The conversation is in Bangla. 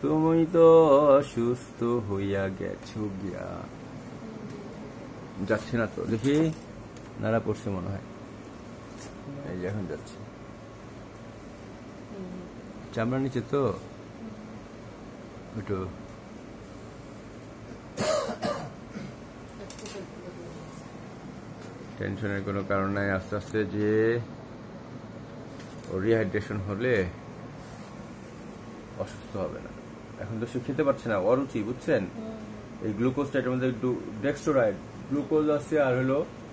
তুমি তো অসুস্থ হইয়া গেছো গিয়া। যাচ্ছে না তো, দেখি নাড়া পড়ছে মনে হয়, এই যে এখন যাচ্ছে। চামড়া নিচে তো একটু টেনশনের কোনো কারণ নাই। আস্তে আস্তে যে রিহাইড্রেশন হলে অসুস্থ হবে না। এখন তো সে খেতে পারছে না, অরুচি, বুঝছেন? এই গ্লুকোজটা এটার মধ্যে একটু ডেক্সট্রোরাইড গ্লুকোজ আছে আর হলো